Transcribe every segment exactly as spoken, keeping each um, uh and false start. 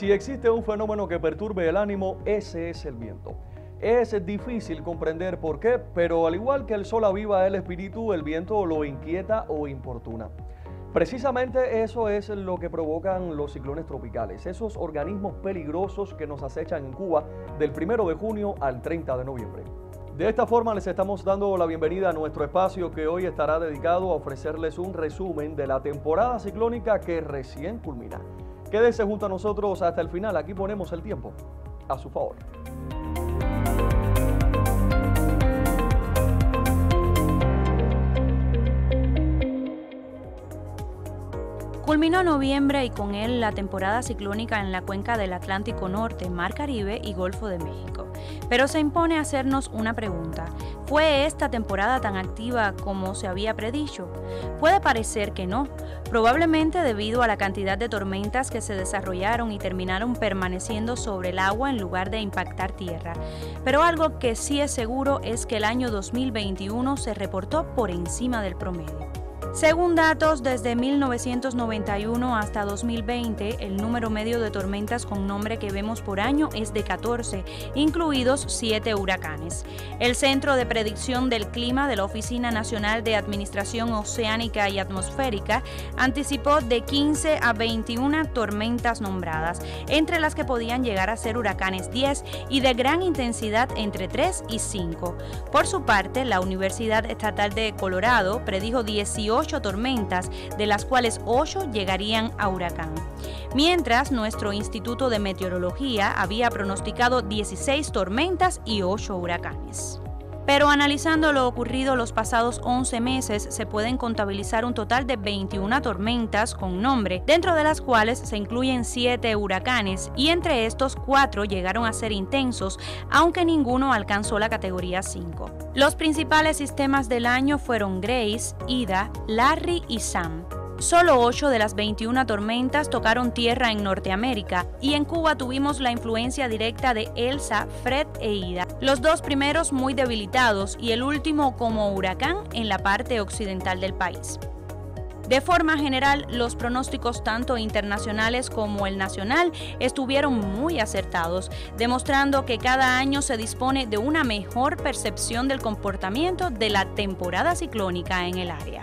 Si existe un fenómeno que perturbe el ánimo, ese es el viento. Es difícil comprender por qué, pero al igual que el sol aviva el espíritu, el viento lo inquieta o importuna. Precisamente eso es lo que provocan los ciclones tropicales, esos organismos peligrosos que nos acechan en Cuba del primero de junio al treinta de noviembre. De esta forma les estamos dando la bienvenida a nuestro espacio que hoy estará dedicado a ofrecerles un resumen de la temporada ciclónica que recién culmina. Quédese junto a nosotros hasta el final, aquí ponemos el tiempo a su favor. Culminó noviembre y con él la temporada ciclónica en la cuenca del Atlántico Norte, Mar Caribe y Golfo de México. Pero se impone hacernos una pregunta. ¿Fue esta temporada tan activa como se había predicho? Puede parecer que no, probablemente debido a la cantidad de tormentas que se desarrollaron y terminaron permaneciendo sobre el agua en lugar de impactar tierra. Pero algo que sí es seguro es que el año dos mil veintiuno se reportó por encima del promedio. Según datos desde mil novecientos noventa y uno hasta dos mil veinte, el número medio de tormentas con nombre que vemos por año es de catorce, incluidos siete huracanes. El Centro de Predicción del Clima de la Oficina Nacional de Administración Oceánica y Atmosférica anticipó de quince a veintiuna tormentas nombradas, entre las que podían llegar a ser huracanes diez y de gran intensidad entre tres y cinco. Por su parte, la Universidad Estatal de Colorado predijo dieciocho tormentas, de las cuales ocho llegarían a huracán. Mientras, nuestro Instituto de Meteorología había pronosticado dieciséis tormentas y ocho huracanes. Pero analizando lo ocurrido los pasados once meses, se pueden contabilizar un total de veintiuna tormentas con nombre, dentro de las cuales se incluyen siete huracanes, y entre estos cuatro llegaron a ser intensos, aunque ninguno alcanzó la categoría cinco. Los principales sistemas del año fueron Grace, Ida, Larry y Sam. Solo ocho de las veintiuna tormentas tocaron tierra en Norteamérica y en Cuba tuvimos la influencia directa de Elsa, Fred e Ida, los dos primeros muy debilitados y el último como huracán en la parte occidental del país. De forma general, los pronósticos tanto internacionales como el nacional estuvieron muy acertados, demostrando que cada año se dispone de una mejor percepción del comportamiento de la temporada ciclónica en el área.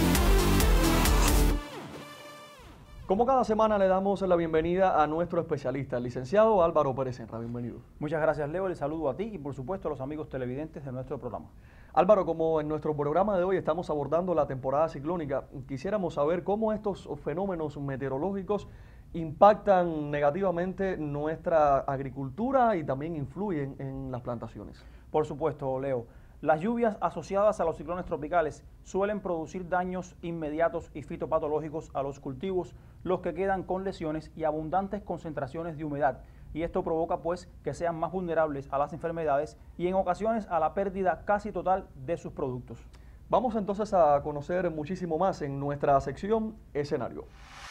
Como cada semana le damos la bienvenida a nuestro especialista, el licenciado Álvaro Pérez Senra. Bienvenido. Muchas gracias, Leo. Les saludo a ti y por supuesto a los amigos televidentes de nuestro programa. Álvaro, como en nuestro programa de hoy estamos abordando la temporada ciclónica, quisiéramos saber cómo estos fenómenos meteorológicos impactan negativamente nuestra agricultura y también influyen en las plantaciones. Por supuesto, Leo. Las lluvias asociadas a los ciclones tropicales suelen producir daños inmediatos y fitopatológicos a los cultivos, los que quedan con lesiones y abundantes concentraciones de humedad, y esto provoca pues que sean más vulnerables a las enfermedades y en ocasiones a la pérdida casi total de sus productos. Vamos entonces a conocer muchísimo más en nuestra sección Escenario.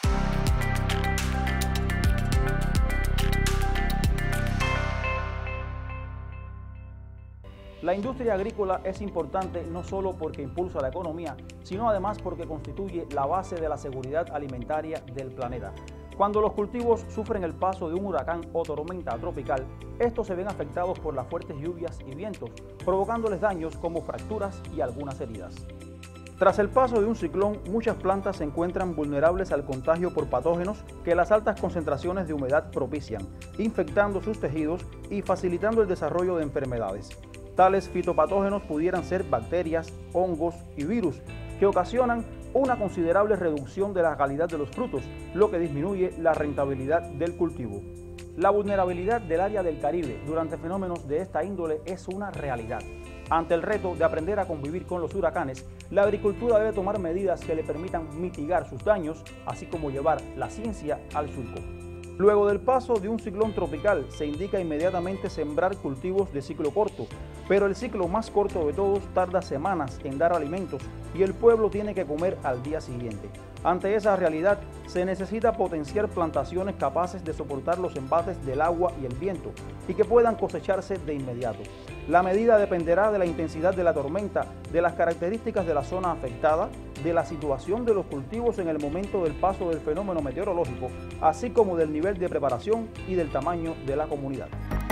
La industria agrícola es importante no solo porque impulsa la economía, sino además porque constituye la base de la seguridad alimentaria del planeta. Cuando los cultivos sufren el paso de un huracán o tormenta tropical, estos se ven afectados por las fuertes lluvias y vientos, provocándoles daños como fracturas y algunas heridas. Tras el paso de un ciclón, muchas plantas se encuentran vulnerables al contagio por patógenos que las altas concentraciones de humedad propician, infectando sus tejidos y facilitando el desarrollo de enfermedades. Tales fitopatógenos pudieran ser bacterias, hongos y virus, que ocasionan una considerable reducción de la calidad de los frutos, lo que disminuye la rentabilidad del cultivo. La vulnerabilidad del área del Caribe durante fenómenos de esta índole es una realidad. Ante el reto de aprender a convivir con los huracanes, la agricultura debe tomar medidas que le permitan mitigar sus daños, así como llevar la ciencia al surco. Luego del paso de un ciclón tropical, se indica inmediatamente sembrar cultivos de ciclo corto, pero el ciclo más corto de todos tarda semanas en dar alimentos y el pueblo tiene que comer al día siguiente. Ante esa realidad, se necesita potenciar plantaciones capaces de soportar los embates del agua y el viento y que puedan cosecharse de inmediato. La medida dependerá de la intensidad de la tormenta, de las características de la zona afectada, de la situación de los cultivos en el momento del paso del fenómeno meteorológico, así como del nivel de preparación y del tamaño de la comunidad.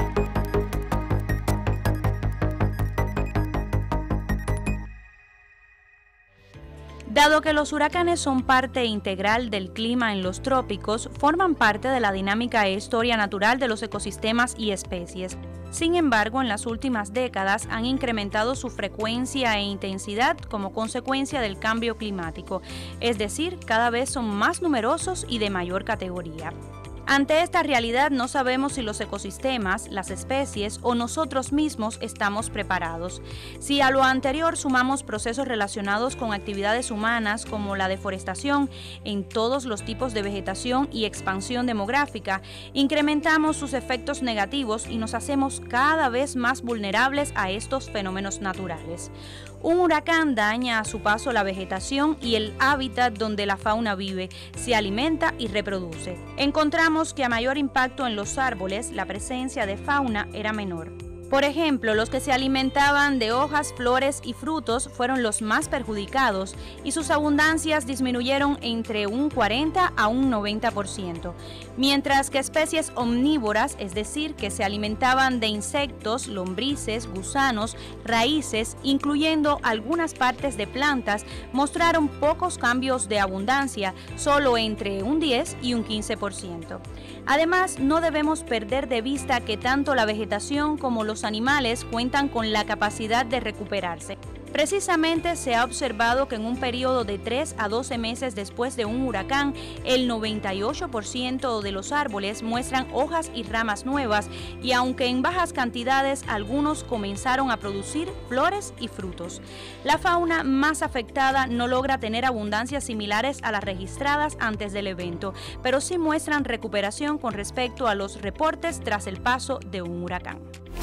Dado que los huracanes son parte integral del clima en los trópicos, forman parte de la dinámica e historia natural de los ecosistemas y especies. Sin embargo, en las últimas décadas han incrementado su frecuencia e intensidad como consecuencia del cambio climático, es decir, cada vez son más numerosos y de mayor categoría. Ante esta realidad no sabemos si los ecosistemas, las especies o nosotros mismos estamos preparados. Si a lo anterior sumamos procesos relacionados con actividades humanas como la deforestación en todos los tipos de vegetación y expansión demográfica, incrementamos sus efectos negativos y nos hacemos cada vez más vulnerables a estos fenómenos naturales. Un huracán daña a su paso la vegetación y el hábitat donde la fauna vive, se alimenta y reproduce. Encontramos que a mayor impacto en los árboles, la presencia de fauna era menor. Por ejemplo, los que se alimentaban de hojas, flores y frutos fueron los más perjudicados y sus abundancias disminuyeron entre un cuarenta a un noventa por ciento, mientras que especies omnívoras, es decir, que se alimentaban de insectos, lombrices, gusanos, raíces, incluyendo algunas partes de plantas, mostraron pocos cambios de abundancia, solo entre un diez y un quince por ciento. Además, no debemos perder de vista que tanto la vegetación como los animales cuentan con la capacidad de recuperarse. Precisamente se ha observado que en un periodo de tres a doce meses después de un huracán, el noventa y ocho por ciento de los árboles muestran hojas y ramas nuevas y aunque en bajas cantidades, algunos comenzaron a producir flores y frutos. La fauna más afectada no logra tener abundancias similares a las registradas antes del evento, pero sí muestran recuperación con respecto a los reportes tras el paso de un huracán.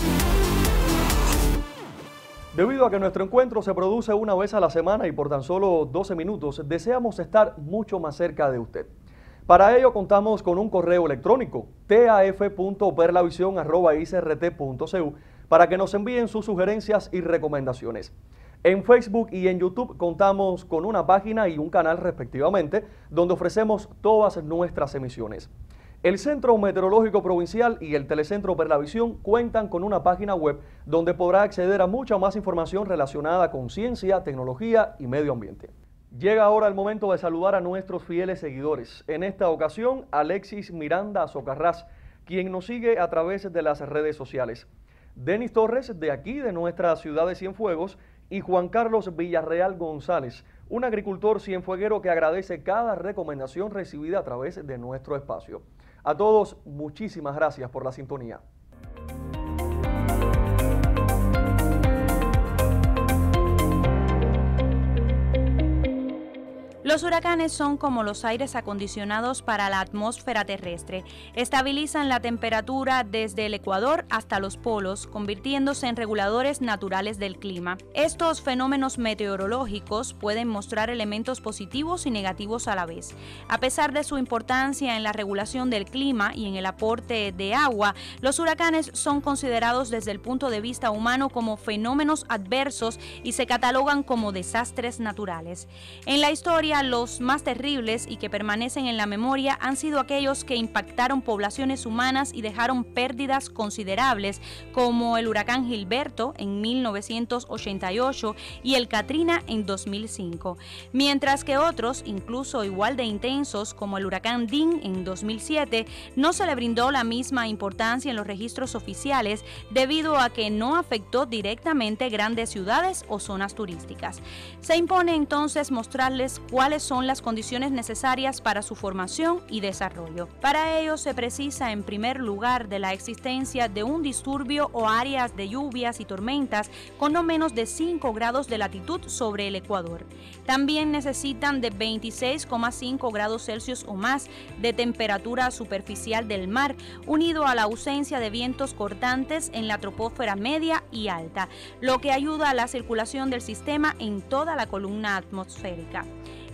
Debido a que nuestro encuentro se produce una vez a la semana y por tan solo doce minutos, deseamos estar mucho más cerca de usted. Para ello contamos con un correo electrónico t a f punto perlavisión arroba i c r t punto c u para que nos envíen sus sugerencias y recomendaciones. En Facebook y en YouTube contamos con una página y un canal respectivamente donde ofrecemos todas nuestras emisiones. El Centro Meteorológico Provincial y el Telecentro Perlavisión cuentan con una página web donde podrá acceder a mucha más información relacionada con ciencia, tecnología y medio ambiente. Llega ahora el momento de saludar a nuestros fieles seguidores. En esta ocasión, Alexis Miranda Socarrás, quien nos sigue a través de las redes sociales. Denis Torres, de aquí, de nuestra ciudad de Cienfuegos, y Juan Carlos Villarreal González, un agricultor cienfueguero que agradece cada recomendación recibida a través de nuestro espacio. A todos, muchísimas gracias por la sintonía. Los huracanes son como los aires acondicionados para la atmósfera terrestre. Estabilizan la temperatura desde el Ecuador hasta los polos, convirtiéndose en reguladores naturales del clima. Estos fenómenos meteorológicos pueden mostrar elementos positivos y negativos a la vez. A pesar de su importancia en la regulación del clima y en el aporte de agua, los huracanes son considerados desde el punto de vista humano como fenómenos adversos y se catalogan como desastres naturales. En la historia, los más terribles y que permanecen en la memoria han sido aquellos que impactaron poblaciones humanas y dejaron pérdidas considerables, como el huracán Gilberto en mil novecientos ochenta y ocho y el Katrina en dos mil cinco, mientras que otros, incluso igual de intensos, como el huracán Dean en dos mil siete, no se le brindó la misma importancia en los registros oficiales debido a que no afectó directamente grandes ciudades o zonas turísticas. Se impone entonces mostrarles cuál cuáles son las condiciones necesarias para su formación y desarrollo. Para ello se precisa en primer lugar de la existencia de un disturbio o áreas de lluvias y tormentas con no menos de cinco grados de latitud sobre el Ecuador. También necesitan de veintiséis coma cinco grados Celsius o más de temperatura superficial del mar, unido a la ausencia de vientos cortantes en la troposfera media y alta, lo que ayuda a la circulación del sistema en toda la columna atmosférica.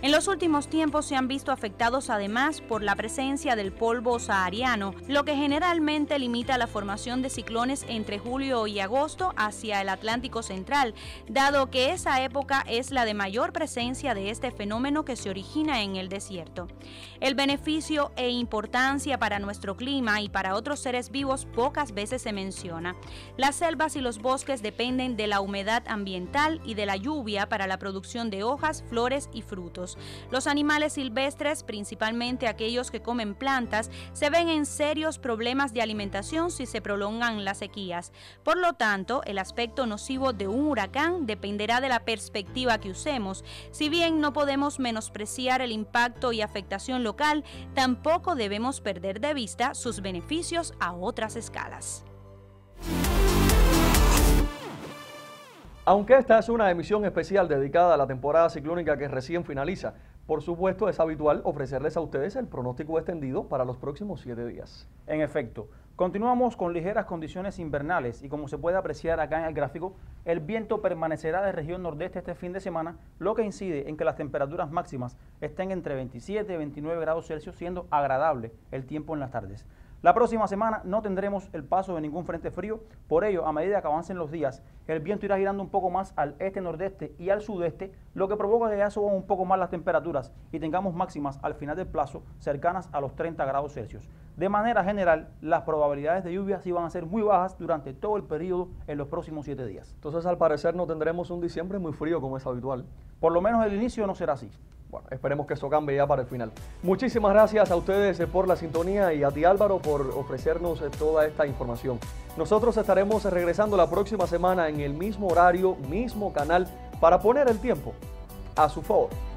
En los últimos tiempos se han visto afectados además por la presencia del polvo sahariano, lo que generalmente limita la formación de ciclones entre julio y agosto hacia el Atlántico Central, dado que esa época es la de mayor presencia de este fenómeno que se origina en el desierto. El beneficio e importancia para nuestro clima y para otros seres vivos pocas veces se menciona. Las selvas y los bosques dependen de la humedad ambiental y de la lluvia para la producción de hojas, flores y frutos. Los animales silvestres, principalmente aquellos que comen plantas, se ven en serios problemas de alimentación si se prolongan las sequías. Por lo tanto, el aspecto nocivo de un huracán dependerá de la perspectiva que usemos. Si bien no podemos menospreciar el impacto y afectación local, tampoco debemos perder de vista sus beneficios a otras escalas. Aunque esta es una emisión especial dedicada a la temporada ciclónica que recién finaliza, por supuesto es habitual ofrecerles a ustedes el pronóstico extendido para los próximos siete días. En efecto, continuamos con ligeras condiciones invernales y como se puede apreciar acá en el gráfico, el viento permanecerá de región nordeste este fin de semana, lo que incide en que las temperaturas máximas estén entre veintisiete y veintinueve grados Celsius, siendo agradable el tiempo en las tardes. La próxima semana no tendremos el paso de ningún frente frío, por ello, a medida que avancen los días, el viento irá girando un poco más al este-nordeste y al sudeste, lo que provoca que ya suban un poco más las temperaturas y tengamos máximas al final del plazo cercanas a los treinta grados Celsius. De manera general, las probabilidades de lluvia sí van a ser muy bajas durante todo el periodo en los próximos siete días. Entonces, al parecer, no tendremos un diciembre muy frío como es habitual. Por lo menos el inicio no será así. Bueno, esperemos que eso cambie ya para el final. Muchísimas gracias a ustedes por la sintonía y a ti, Álvaro, por ofrecernos toda esta información. Nosotros estaremos regresando la próxima semana en el mismo horario, mismo canal, para poner el tiempo a su favor.